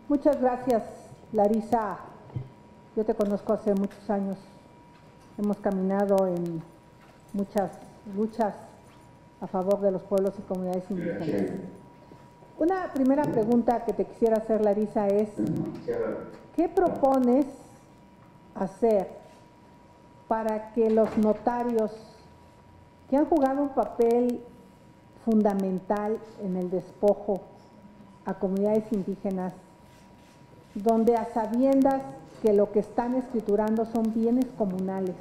Muchas gracias, Larisa. Yo te conozco hace muchos años. Hemos caminado en muchas luchas a favor de los pueblos y comunidades indígenas. Una primera pregunta que te quisiera hacer, Larisa, es ¿qué propones hacer para que los notarios, que han jugado un papel fundamental en el despojo a comunidades indígenas, donde a sabiendas que lo que están escriturando son bienes comunales,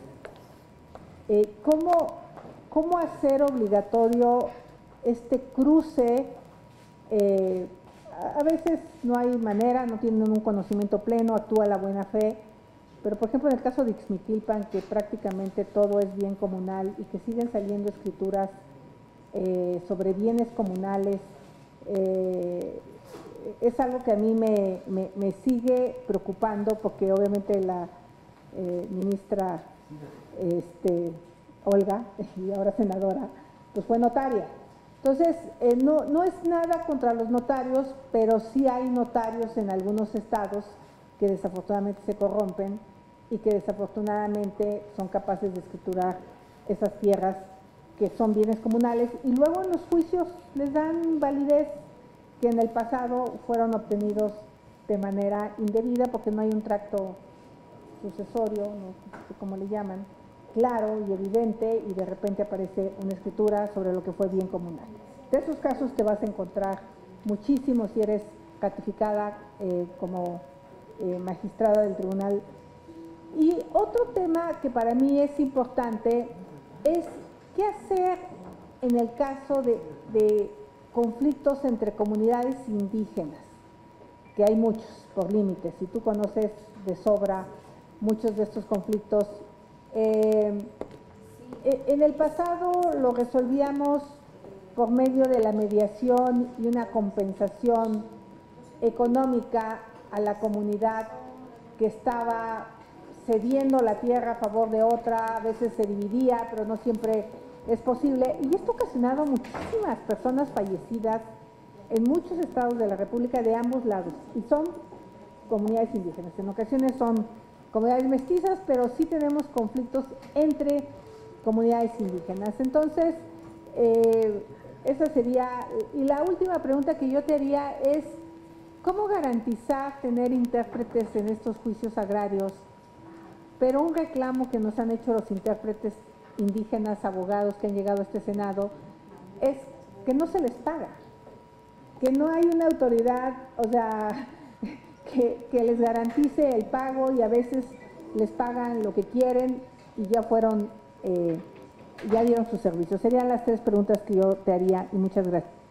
¿cómo hacer obligatorio este cruce? A veces no hay manera, no tienen un conocimiento pleno, actúa la buena fe, pero por ejemplo en el caso de Ixmiquilpan, que prácticamente todo es bien comunal y que siguen saliendo escrituras sobre bienes comunales, es algo que a mí me sigue preocupando, porque obviamente la ministra Olga, y ahora senadora, pues fue notaria. Entonces, no es nada contra los notarios, pero sí hay notarios en algunos estados que desafortunadamente se corrompen y que desafortunadamente son capaces de escriturar esas tierras que son bienes comunales, y luego en los juicios les dan validez que en el pasado fueron obtenidos de manera indebida, porque no hay un tracto sucesorio, no sé cómo le llaman, claro y evidente, y de repente aparece una escritura sobre lo que fue bien comunal. De esos casos te vas a encontrar muchísimo si eres ratificada como magistrada del tribunal. Y otro tema que para mí es importante es qué hacer en el caso de conflictos entre comunidades indígenas, que hay muchos por límites, y tú conoces de sobra muchos de estos conflictos. En el pasado lo resolvíamos por medio de la mediación y una compensación económica a la comunidad que estaba cediendo la tierra a favor de otra, a veces se dividía, pero no siempre es posible, y esto ha ocasionado muchísimas personas fallecidas en muchos estados de la República de ambos lados, y son comunidades indígenas. En ocasiones son comunidades mestizas, pero sí tenemos conflictos entre comunidades indígenas. Entonces, esa sería. Y la última pregunta que yo te haría es, ¿cómo garantizar tener intérpretes en estos juicios agrarios? Pero un reclamo que nos han hecho los intérpretes indígenas, abogados que han llegado a este Senado, es que no se les paga, que no hay una autoridad, o sea, que les garantice el pago, y a veces les pagan lo que quieren y ya fueron, ya dieron sus servicios. Serían las tres preguntas que yo te haría, y muchas gracias.